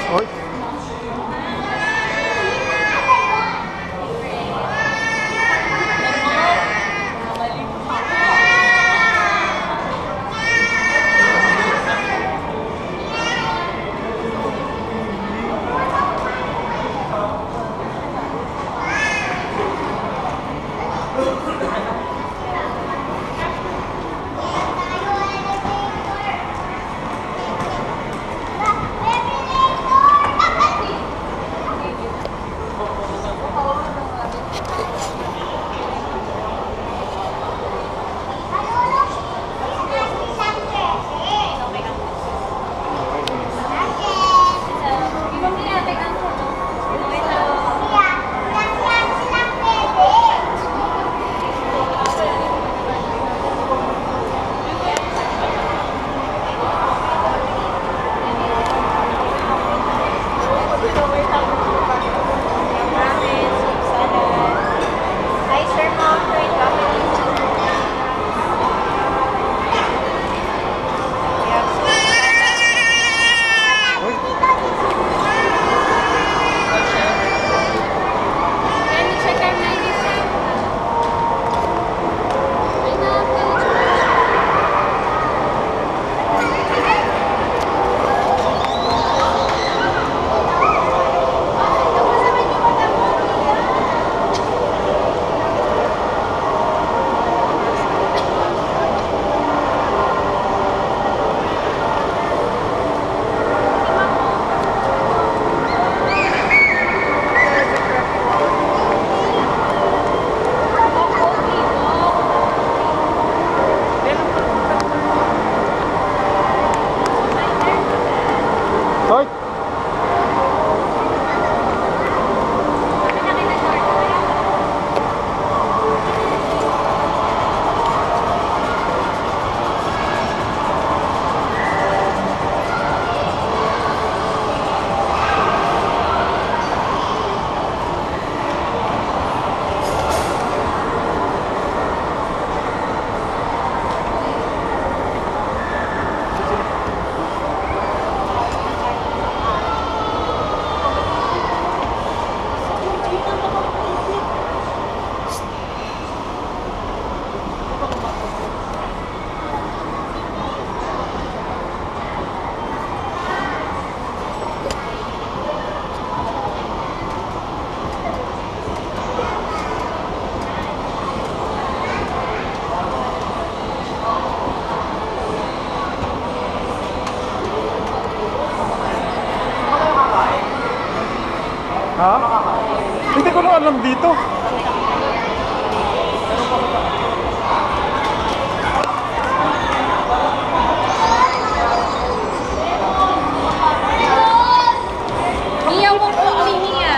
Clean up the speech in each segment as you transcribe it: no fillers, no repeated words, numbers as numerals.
Oy. Ha? Hindi ko na alam dito. Mia, huwag po umihiya.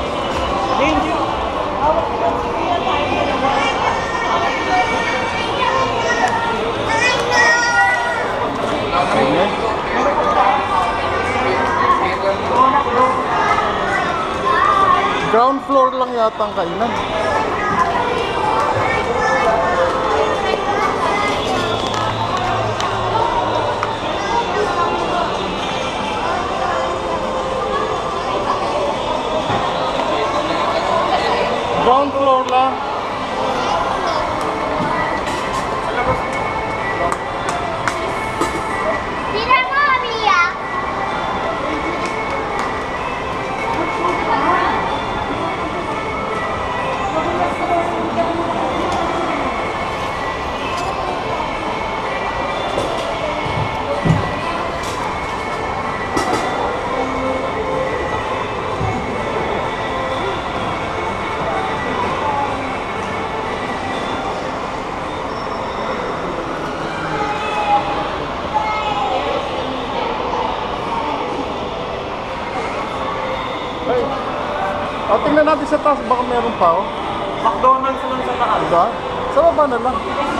Ground floor lang yata ang kainan. Ground floor lang. Tira mo, Mia. O, tingnan natin sa taas, baka meron pa, oh. McDonald's lang sa taas. Diba? Sa baba na lang.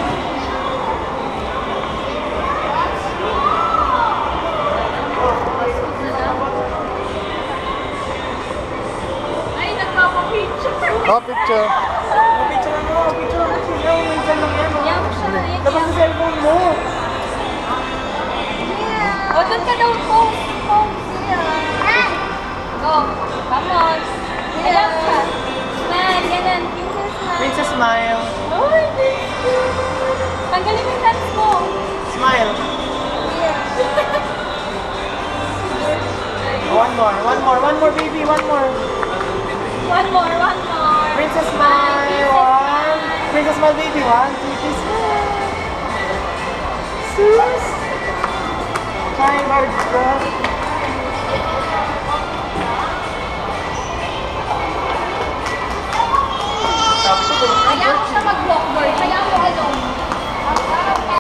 Ay, nagpapapicture. Oh, picture. Picture mo, picture mo siya. Minsan lang yan. Yan siya. Labas sa cellphone mo. O, doon ka daw post. Post. Yan. One more, baby, one more. One more, one more. Princess smile, one. Princess smile, baby, one, two, three, smile. Sus. Try hard, girl. Kaya ko siya mag